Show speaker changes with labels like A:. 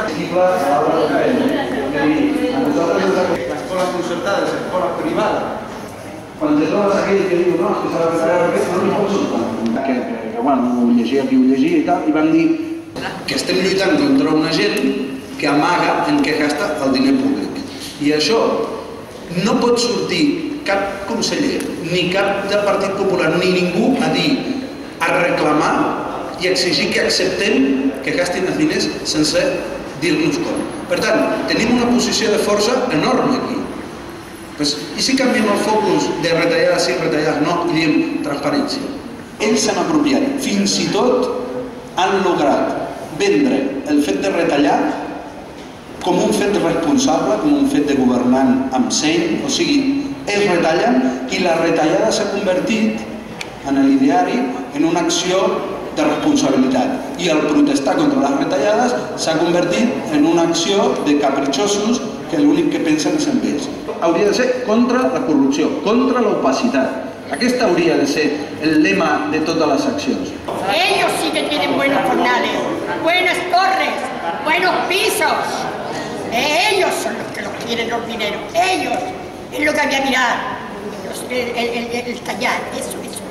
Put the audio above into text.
A: L'escola concertada és escola privada.
B: Quan te trobes aquell que diu no, és que s'ha de retallar aquest, no li pots soltar. Que bueno, ho llegia qui ho llegia i tal, i van dir que estem lluitant contra una gent que amaga en què gasta el diner públic. I això no pot sortir cap conseller, ni cap del Partit Popular, ni ningú a dir, a reclamar i exigir que acceptem que gastin els diners sense dir-nos com. Per tant, tenim una posició de força enorme aquí. I si canviem el focus de retallades sí, retallades no, i diem transparència? Ells s'han apropiat, fins i tot han lograt vendre el fet de retallar com un fet responsable, com un fet de governant amb seny, o sigui, ells retallen i la retallada s'ha convertit en l'ideari en una acció de responsabilitat. I el protestar contra les retallades s'ha convertit en una acció de capritxosos que l'únic que pensen és en ells. Hauria de ser contra la corrupció, contra l'opacitat. Aquest hauria de ser el lema de totes les accions.
C: Ellos sí que tienen buenos jornales, buenas torres, buenos pisos. Ellos son los que los quieren los dineros. Ellos es lo que había que mirar. El tallar, eso.